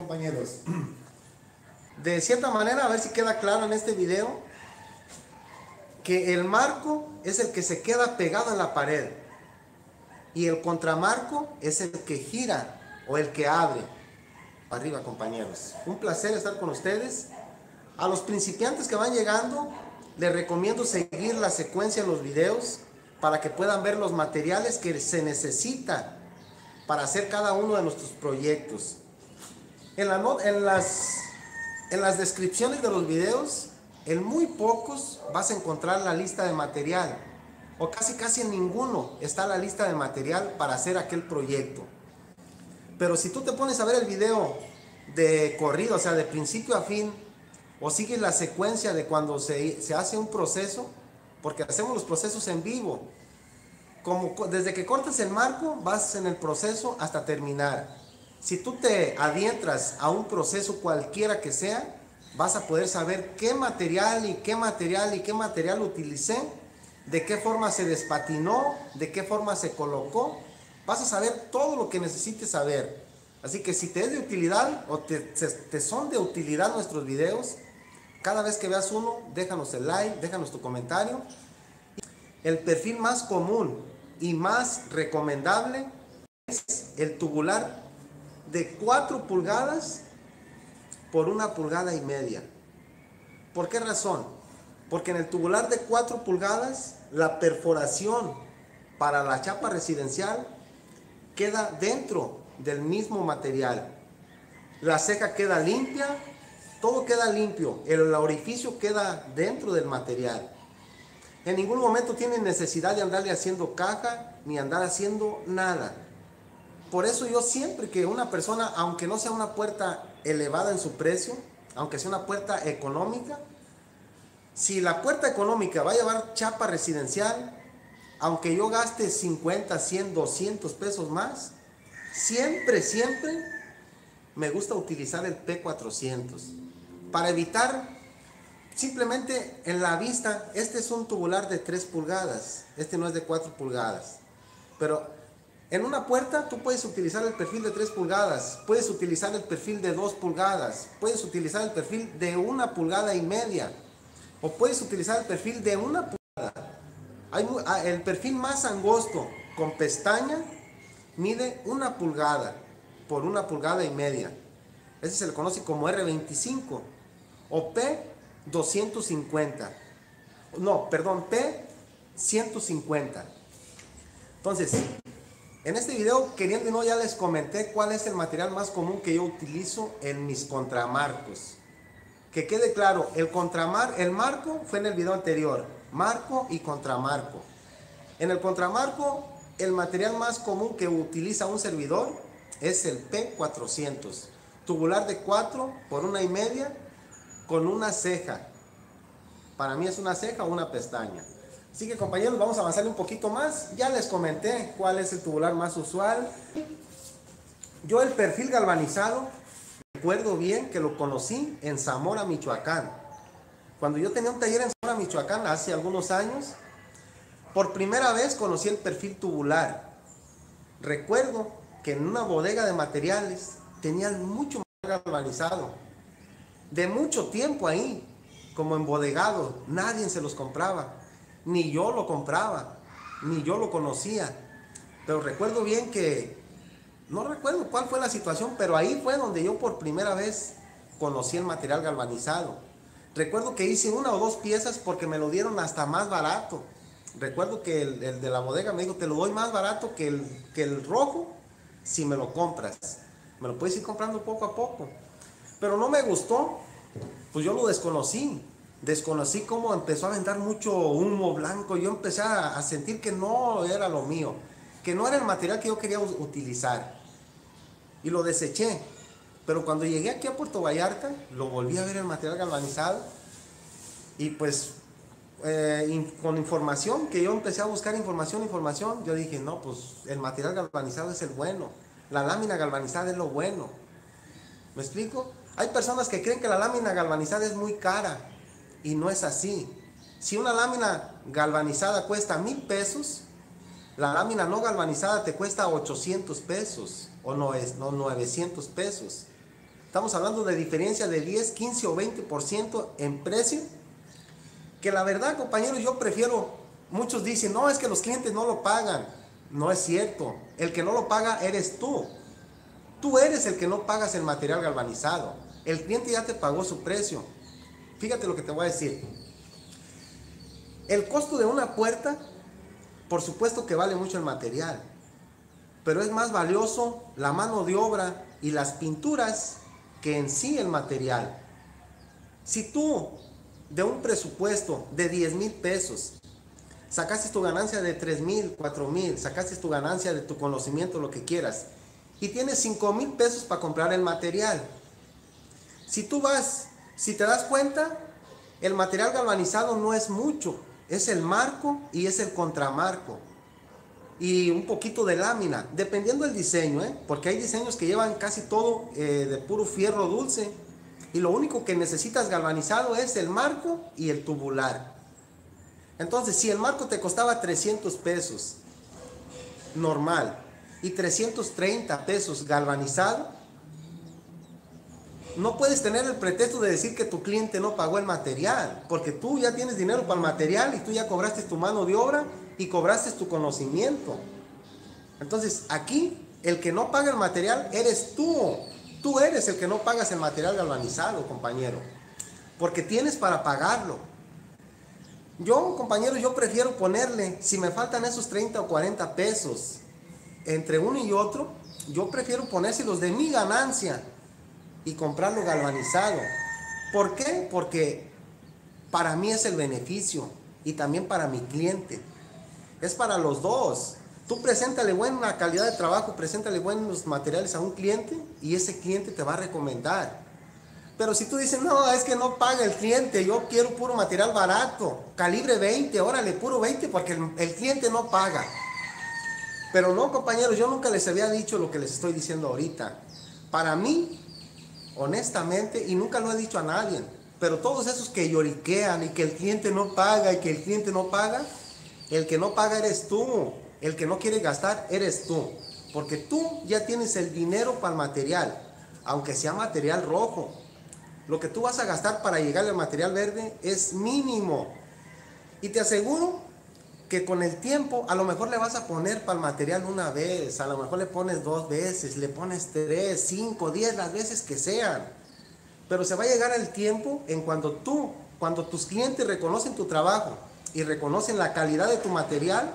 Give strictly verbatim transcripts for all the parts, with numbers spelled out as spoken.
compañeros. De cierta manera, a ver si queda claro en este video, que el marco es el que se queda pegado en la pared y el contramarco es el que gira o el que abre. Arriba, compañeros. Un placer estar con ustedes. A los principiantes que van llegando, les recomiendo seguir la secuencia en los videos para que puedan ver los materiales que se necesita para hacer cada uno de nuestros proyectos. En, la not en, las, en las descripciones de los videos, en muy pocos vas a encontrar la lista de material, o casi casi en ninguno está la lista de material para hacer aquel proyecto. Pero si tú te pones a ver el video de corrido, o sea, de principio a fin, o sigues la secuencia de cuando se, se hace un proceso, porque hacemos los procesos en vivo, como desde que cortas el marco, vas en el proceso hasta terminar. Si tú te adientras a un proceso cualquiera que sea, vas a poder saber qué material y qué material y qué material utilicé, de qué forma se despatinó, de qué forma se colocó. Vas a saber todo lo que necesites saber. Así que si te es de utilidad o te, te, te son de utilidad nuestros videos, cada vez que veas uno, déjanos el like, déjanos tu comentario. El perfil más común y más recomendable es el tubular de cuatro pulgadas por una pulgada y media. ¿Por qué razón? Porque en el tubular de cuatro pulgadas la perforación para la chapa residencial queda dentro del mismo material. La ceja queda limpia, todo queda limpio, el orificio queda dentro del material. En ningún momento tienen necesidad de andarle haciendo caja ni andar haciendo nada. Por eso yo siempre que una persona, aunque no sea una puerta elevada en su precio, aunque sea una puerta económica, si la puerta económica va a llevar chapa residencial, aunque yo gaste cincuenta, cien, doscientos pesos más, siempre, siempre me gusta utilizar el P cuatrocientos para evitar simplemente en la vista. Este es un tubular de tres pulgadas, este no es de cuatro pulgadas, pero en una puerta tú puedes utilizar el perfil de tres pulgadas, puedes utilizar el perfil de dos pulgadas, puedes utilizar el perfil de una pulgada y media, o puedes utilizar el perfil de una pulgada. Hay, el perfil más angosto con pestaña mide una pulgada por una pulgada y media. Ese se le conoce como R veinticinco o P doscientos cincuenta. No, perdón, P ciento cincuenta. Entonces, en este video, queriendo o no, ya les comenté cuál es el material más común que yo utilizo en mis contramarcos. Que quede claro, el contramar, el marco fue en el video anterior, marco y contramarco. En el contramarco, el material más común que utiliza un servidor es el P cuatrocientos, tubular de cuatro por una y media con una ceja. Para mí es una ceja o una pestaña. Así que, compañeros, vamos a avanzar un poquito más. Ya les comenté cuál es el tubular más usual. Yo el perfil galvanizado, recuerdo bien que lo conocí en Zamora, Michoacán. Cuando yo tenía un taller en Zamora, Michoacán, hace algunos años, por primera vez conocí el perfil tubular. Recuerdo que en una bodega de materiales tenían mucho material galvanizado. De mucho tiempo ahí, como embodegado, nadie se los compraba. Ni yo lo compraba, ni yo lo conocía. Pero recuerdo bien que, no recuerdo cuál fue la situación, pero ahí fue donde yo por primera vez conocí el material galvanizado. Recuerdo que hice una o dos piezas porque me lo dieron hasta más barato. Recuerdo que el, el de la bodega me dijo, te lo doy más barato que el, que el rojo si me lo compras. Me lo puedes ir comprando poco a poco. Pero no me gustó, pues yo lo desconocí. Desconocí cómo empezó a aventar mucho humo blanco. Yo empecé a sentir que no era lo mío, que no era el material que yo quería utilizar, y lo deseché. Pero cuando llegué aquí a Puerto Vallarta, lo volví a ver el material galvanizado, y pues eh, in, con información, que yo empecé a buscar información, información, yo dije, no, pues el material galvanizado es el bueno, la lámina galvanizada es lo bueno. ¿Me explico? Hay personas que creen que la lámina galvanizada es muy cara, y no es así. Si una lámina galvanizada cuesta mil pesos, la lámina no galvanizada te cuesta ochocientos pesos o no es, no, novecientos pesos. Estamos hablando de diferencia de diez, quince o veinte por ciento en precio. Que la verdad, compañeros, yo prefiero, muchos dicen, no, es que los clientes no lo pagan. No es cierto. El que no lo paga eres tú. Tú eres el que no pagas el material galvanizado. El cliente ya te pagó su precio. Fíjate lo que te voy a decir. El costo de una puerta, por supuesto que vale mucho el material, pero es más valioso la mano de obra y las pinturas que en sí el material. Si tú de un presupuesto de diez mil pesos sacaste tu ganancia de tres mil, cuatro mil, sacaste tu ganancia de tu conocimiento, lo que quieras, y tienes cinco mil pesos para comprar el material. Si tú vas, si te das cuenta, el material galvanizado no es mucho, es el marco y es el contramarco y un poquito de lámina, dependiendo del diseño, ¿eh? Porque hay diseños que llevan casi todo eh, de puro fierro dulce y lo único que necesitas galvanizado es el marco y el tubular. Entonces, si el marco te costaba trescientos pesos normal y trescientos treinta pesos galvanizado, no puedes tener el pretexto de decir que tu cliente no pagó el material, porque tú ya tienes dinero para el material y tú ya cobraste tu mano de obra y cobraste tu conocimiento. Entonces, aquí el que no paga el material eres tú. Tú eres el que no pagas el material galvanizado, compañero, porque tienes para pagarlo. Yo, compañero, yo prefiero ponerle, si me faltan esos treinta o cuarenta pesos entre uno y otro, yo prefiero ponérselos de mi ganancia y comprarlo galvanizado. ¿Por qué? Porque para mí es el beneficio y también para mi cliente. Es para los dos. Tú preséntale buena calidad de trabajo, preséntale buenos materiales a un cliente y ese cliente te va a recomendar. Pero si tú dices, no, es que no paga el cliente, yo quiero puro material barato, calibre veinte, órale, puro veinte, porque el, el cliente no paga. Pero no, compañeros, yo nunca les había dicho lo que les estoy diciendo ahorita. Para mí, honestamente, y nunca lo he dicho a nadie, pero todos esos que lloriquean y que el cliente no paga y que el cliente no paga, el que no paga eres tú, el que no quiere gastar eres tú, porque tú ya tienes el dinero para el material, aunque sea material rojo. Lo que tú vas a gastar para llegar al material verde es mínimo. Y te aseguro que con el tiempo a lo mejor le vas a poner para el material una vez, a lo mejor le pones dos veces, le pones tres, cinco, diez, las veces que sean. Pero se va a llegar el tiempo en cuando tú, cuando tus clientes reconocen tu trabajo y reconocen la calidad de tu material,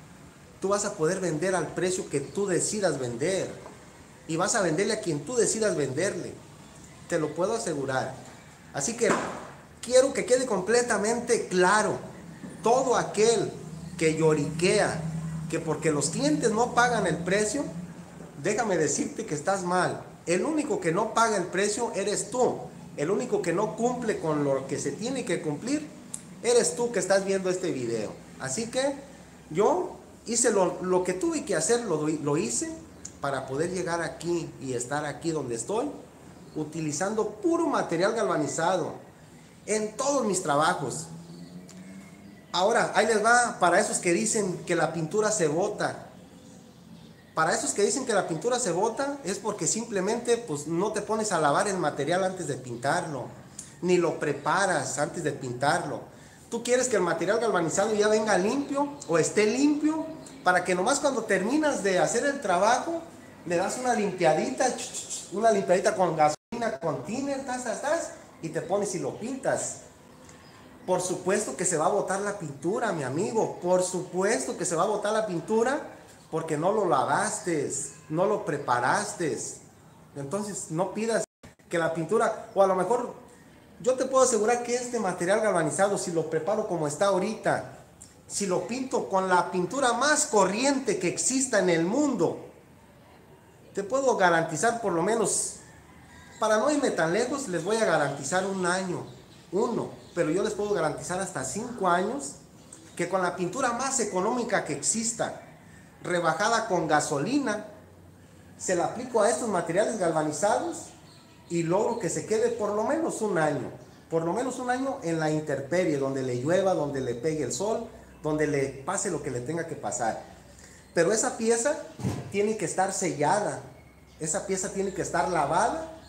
tú vas a poder vender al precio que tú decidas vender. Y vas a venderle a quien tú decidas venderle. Te lo puedo asegurar. Así que quiero que quede completamente claro. Todo aquel que lloriquea que porque los clientes no pagan el precio, déjame decirte que estás mal. El único que no paga el precio eres tú. El único que no cumple con lo que se tiene que cumplir eres tú que estás viendo este video. Así que yo hice lo, lo que tuve que hacer, lo, lo hice para poder llegar aquí y estar aquí donde estoy, utilizando puro material galvanizado en todos mis trabajos. Ahora, ahí les va para esos que dicen que la pintura se bota. Para esos que dicen que la pintura se bota es porque simplemente pues, no te pones a lavar el material antes de pintarlo, ni lo preparas antes de pintarlo. Tú quieres que el material galvanizado ya venga limpio o esté limpio para que nomás cuando terminas de hacer el trabajo le das una limpiadita, una limpiadita con gasolina, con thinner, tas, tas, tas, y te pones y lo pintas. Por supuesto que se va a botar la pintura, mi amigo. Por supuesto que se va a botar la pintura porque no lo lavaste, no lo preparaste. Entonces no pidas que la pintura, o a lo mejor yo te puedo asegurar que este material galvanizado, si lo preparo como está ahorita, si lo pinto con la pintura más corriente que exista en el mundo, te puedo garantizar por lo menos, para no irme tan lejos, les voy a garantizar un año, uno, pero yo les puedo garantizar hasta cinco años, que con la pintura más económica que exista, rebajada con gasolina, se la aplico a estos materiales galvanizados y logro que se quede por lo menos un año, por lo menos un año en la intemperie, donde le llueva, donde le pegue el sol, donde le pase lo que le tenga que pasar. Pero esa pieza tiene que estar sellada, esa pieza tiene que estar lavada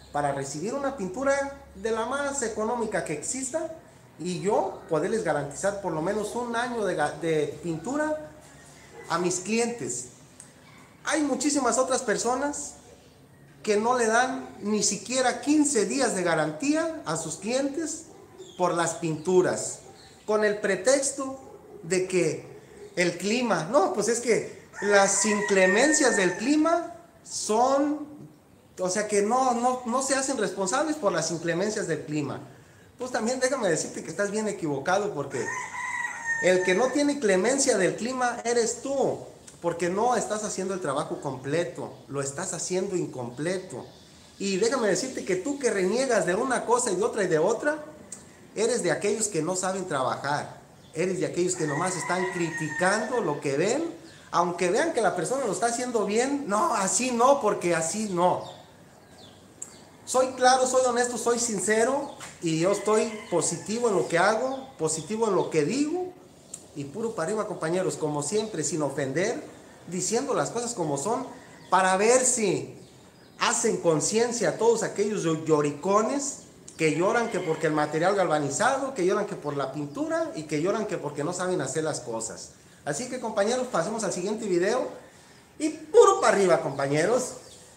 para recibir una pintura de la más económica que exista y yo poderles garantizar por lo menos un año de, de pintura a mis clientes. Hay muchísimas otras personas que no le dan ni siquiera quince días de garantía a sus clientes por las pinturas, con el pretexto de que el clima, no, pues es que las inclemencias del clima son, o sea que no, no, no se hacen responsables por las inclemencias del clima. Pues también déjame decirte que estás bien equivocado, porque el que no tiene clemencia del clima eres tú, porque no estás haciendo el trabajo completo, lo estás haciendo incompleto. Y déjame decirte que tú que reniegas de una cosa y de otra y de otra, eres de aquellos que no saben trabajar, eres de aquellos que nomás están criticando lo que ven, aunque vean que la persona lo está haciendo bien. No, así no, porque así no. Soy claro, soy honesto, soy sincero y yo estoy positivo en lo que hago, positivo en lo que digo y puro para arriba, compañeros, como siempre, sin ofender, diciendo las cosas como son, para ver si hacen conciencia a todos aquellos lloricones que lloran que porque el material galvanizado, que lloran que por la pintura y que lloran que porque no saben hacer las cosas. Así que, compañeros, pasemos al siguiente video y puro para arriba, compañeros.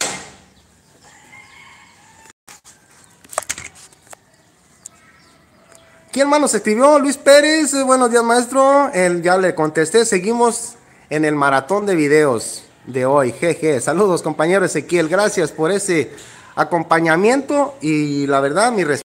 ¿Quién más nos escribió? Luis Pérez, buenos días, maestro. Él ya le contesté, seguimos en el maratón de videos de hoy. Jeje, saludos, compañero Ezequiel, gracias por ese acompañamiento y la verdad, mi respeto.